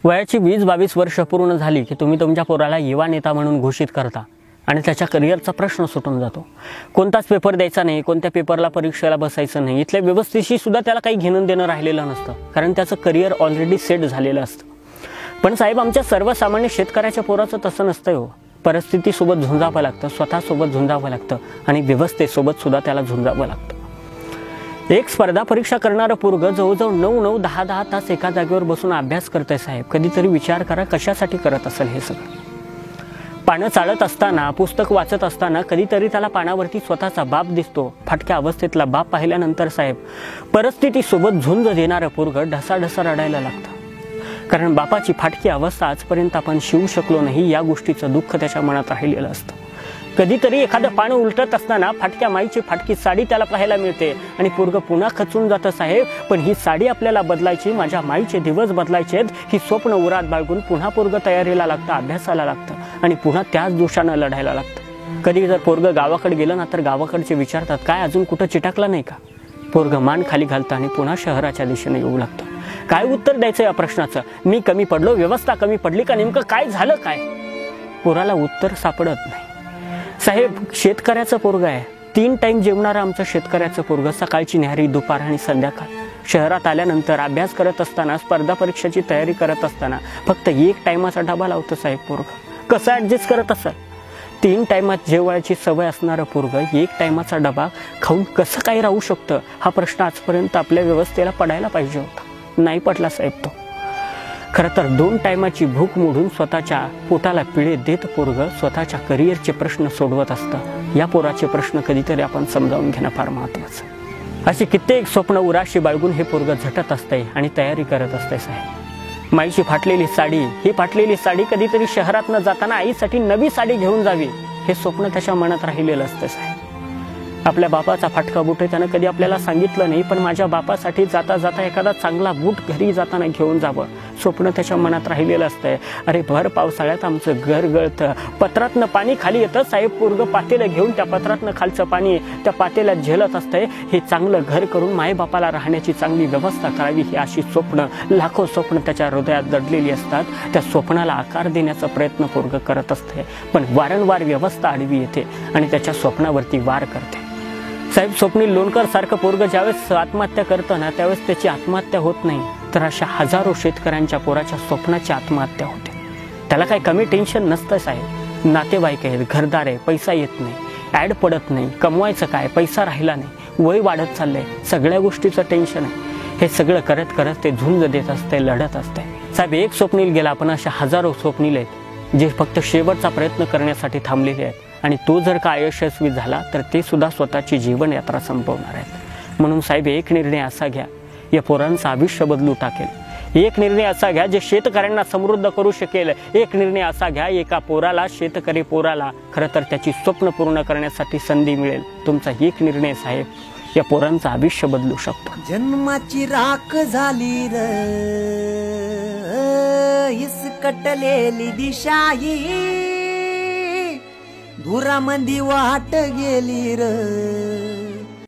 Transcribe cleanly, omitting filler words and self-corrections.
वयाची 20-22 वर्ष पूर्ण झाली की तुम्ही तुमच्या पोराला युवा नेता म्हणून घोषित करता आणि त्याच्या करिअरचा प्रश्न सुटून जातो। कोणताच पेपर द्यायचा नाही, कोणत्या पेपरला परीक्षेला बसायचं नाही, इथल्या व्यवस्थेशी सुद्धा त्याला काही घेणं देणं राहिलेलं नसतं, कारण त्याचं करिअर ऑलरेडी सेट झालेलं असतं। पण साहेब, आमच्या सर्वसामान्य शेतकऱ्याच्या पोराचं तसं नसतं हो। परिस्थितीसोबत झुंजावं लागतं, स्वतःसोबत झुंजावं लागतं आणि व्यवस्थेसोबत सुद्धा त्याला झुंजावं लागतं। एक स्पर्धा परीक्षा करणारं पोरगं जवळजवळ 9-9, 10-10 तास एका जागेवर बसून अभ्यास करतंय साहेब। कधीतरी विचार करा कशासाठी करत असेल हे सगळं। पानं चालत असताना, पुस्तक वाचत असताना कधीतरी त्याला पानावरती स्वतःचा बाप दिसतो। फाटक्या अवस्थेतला बाप पाहिल्यानंतर साहेब, परिस्थितीसोबत झुंज देणारं पोरगं ढसाढसा रडायला लागतं, कारण बापाची फाटकी अवस्था आजपर्यंत आपण शिवू शकलो नाही या गोष्टीचं दुःख त्याच्या मनात राहिलेलं असतं। कधीतरी एखादं पानं उलटत असताना फाटक्या माईची फाटकी साडी त्याला पाहायला मिळते आणि पोरगं पुन्हा खचून जातं, साहेब पण ही साडी आपल्याला बदलायची, माझ्या माईचे दिवस बदलायचे आहेत, ही स्वप्न उरात बाळगून पुन्हा पोरगं तयारीला लागतं, अभ्यासाला लागतं आणि पुन्हा त्याच दोषानं लढायला लागतं। कधी जर पोरगं गावाकडे गेलं ना तर गावाकडचे विचारतात, काय अजून कुठं चिटाकला नाही का? पोरगं मान खाली घालतं आणि पुन्हा शहराच्या दिशेने येऊ लागतं। काय उत्तर द्यायचं या प्रश्नाचं? मी कमी पडलो, व्यवस्था कमी पडली का, नेमकं काय झालं काय? पोराला उत्तर सापडत नाही साहेब। शेतकऱ्याचं पोरगं आहे, 3 टाइम जेवणारं आमचं शेतकऱ्याचं पोरगं, सकाळची न्याहारी, दुपार आणि संध्याकाळ। शहरात आल्यानंतर अभ्यास करत असताना, स्पर्धा परीक्षेची तयारी करत असताना फक्त 1 टाइमाचा डबा लावतं साहेब पोरगं। कसं ॲडजस्ट करत असेल? 3 टाइमात जेवायची सवय असणारं पोरगं 1 टाइमाचा डबा खाऊन कसं काय राहू शकतं? हा प्रश्न आजपर्यंत आपल्या व्यवस्थेला पडायला पाहिजे होता, नाही पडला साहेब तो। खरं तर 2 टाइमाची भूक मोडून स्वतःच्या पोटाला पिळे देत पोरगं स्वतःच्या करिअरचे प्रश्न सोडवत असतं। या पोराचे प्रश्न कधीतरी आपण समजावून घेणं फार महत्त्वाचं आहे। अशी कित्येक स्वप्न उराशी बाळगून हे पोरगं झटत असतंय आणि तयारी करत असतंय साहेब। माईची फाटलेली साडी, ही फाटलेली साडी कधीतरी शहरात न जाताना आईसाठी नवी साडी घेऊन जावी, हे स्वप्न त्याच्या मनात राहिलेलं असतं साहेब। आपल्या बापाचा फाटका बूट त्यानं कधी आपल्याला सांगितलं नाही, पण माझ्या बापासाठी जाता जाता एखादा चांगला बूट घरी जाताना घेऊन जावं, स्वप्न त्याच्या मनात राहिलेलं असतंय। अरे भर पावसाळ्यात आमचं घर गळतं, पत्रातनं पाणी खाली येतं साहेब, पोरगं पातेलं घेऊन त्या पत्रातनं खालचं पाणी त्या पातेल्यात झेलत असतंय। हे चांगलं घर करून मायबापाला राहण्याची चांगली व्यवस्था करावी, ही अशी स्वप्न, लाखो स्वप्न त्याच्या हृदयात दडलेली असतात। त्या स्वप्नाला आकार देण्याचा प्रयत्न पोरगं करत असतंय, पण वारंवार व्यवस्था आडवी येते आणि त्याच्या स्वप्नावरती वार करते साहेब। स्वप्नील लोणकर सारखं पोरगं ज्यावेळेस आत्महत्या करतं ना, त्यावेळेस त्याची आत्महत्या होत नाही, तर अशा हजारो शेतकऱ्यांच्या पोराच्या स्वप्नाची आत्महत्या होते। त्याला काही कमी टेन्शन नसतं साहेब। नातेवाईक आहेत, घरदार आहे, पैसा येत नाही, ॲड पडत नाही, कमवायचं काय, पैसा राहिला नाही, वय वाढत चाललंय, सगळ्या गोष्टीचं टेन्शन आहे। हे सगळं करत करत ते झुंज देत असते, लढत असते साहेब। एक स्वप्नील गेला, पण अशा हजारो स्वप्नील आहेत जे फक्त शेवटचा प्रयत्न करण्यासाठी थांबलेले आहेत आणि तो जर का अयशस्वी झाला तर ते सुद्धा स्वतःची जीवनयात्रा संपवणार आहेत। म्हणून साहेब, एक निर्णय असा घ्या, या पोरांचं आयुष्य बदलू टाकेल। एक निर्णय असा घ्या जे शेतकऱ्यांना समृद्ध करू शकेल। एक निर्णय असा घ्या, एका पोराला, शेतकरी पोराला खरं तर त्याची स्वप्न पूर्ण करण्यासाठी संधी मिळेल। तुमचा एक निर्णय साहेब या पोरांचं आयुष्य बदलू शकतो। जन्माची राख झाली र हिसकटलेली दिशाही, धुरामंदी वाट गेली र